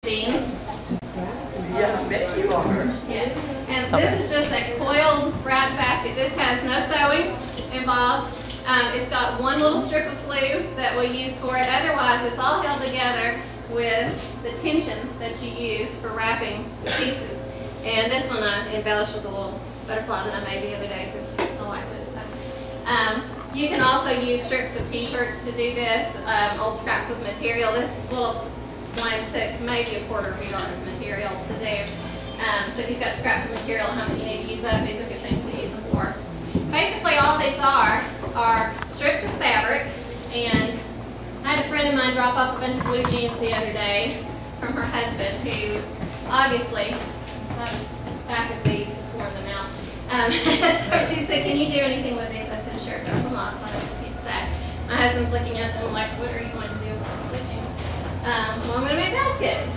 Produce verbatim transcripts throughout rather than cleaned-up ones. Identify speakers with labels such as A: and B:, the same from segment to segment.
A: jeans.
B: Yeah, I bet you are.
A: Yeah. And this is just a coiled wrap basket. This has no sewing involved. Um, it's got one little strip of glue that we use for it. Otherwise, it's all held together with the tension that you use for wrapping the pieces. And this one I embellished with a little butterfly that I made the other day because I like it. So, um, you can also use strips of t-shirts to do this, um, old scraps of material. This little one took maybe a quarter of a yard of material to do. Um, so if you've got scraps of material and how many you need to use up, these are good things to use them for. Basically all these are are strips of fabric, and I had a friend of mine drop off a bunch of blue jeans the other day from her husband, who obviously, the back of these has worn them out. Um, so she said, can you do anything with these? I said, sure, drop them off. So I have this huge stack. My husband's looking at them like, what are you going to do with those blue jeans? Um, well, I'm going to make baskets.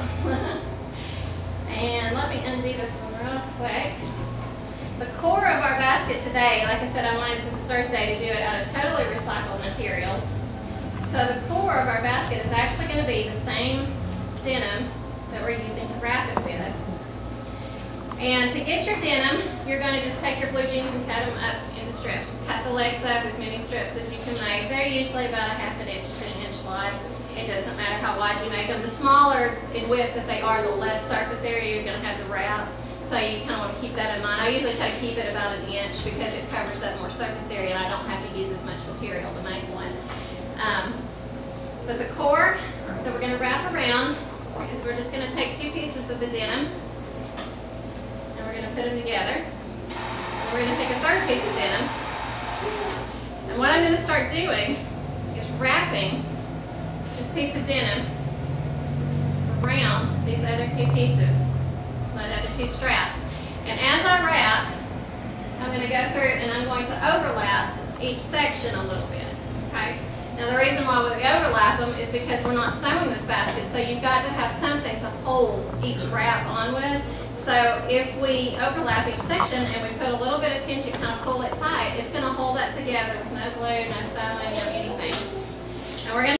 A: And let me undo this one real quick. The core of our basket today, like I said, I wanted, since it's Earth Day, to do it out of totally recycled materials. So the core of our basket is actually going to be the same denim that we're using to wrap it with. And to get your denim, you're going to just take your blue jeans and cut them up into strips. Just cut the legs up as many strips as you can make. They're usually about a half an inch to an inch wide. It doesn't matter how wide you make them. The smaller in width that they are, the less surface area you're going to have to wrap. So you kind of want to keep that in mind. I usually try to keep it about an inch because it covers up more surface area and I don't have to use as much material to make one. Um, but the core that we're going to wrap around is we're just going to take two pieces of the denim and we're going to put them together. And we're going to take a third piece of denim. And what I'm going to start doing is wrapping this piece of denim around these other two pieces. My other two straps. And as I wrap, I'm going to go through and I'm going to overlap each section a little bit. Okay? Now the reason why we overlap them is because we're not sewing this basket, so you've got to have something to hold each wrap on with. So if we overlap each section and we put a little bit of tension, kind of pull it tight, it's going to hold that together with no glue, no sewing, no anything. And we're going to